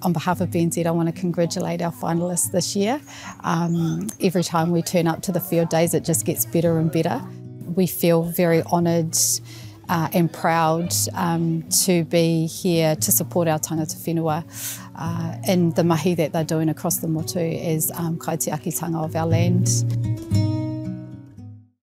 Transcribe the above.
On behalf of BNZ, I want to congratulate our finalists this year. Every time we turn up to the field days, it just gets better and better. We feel very honoured and proud to be here to support our tangata whenua in the mahi that they're doing across the motu as kaitiakitanga of our land.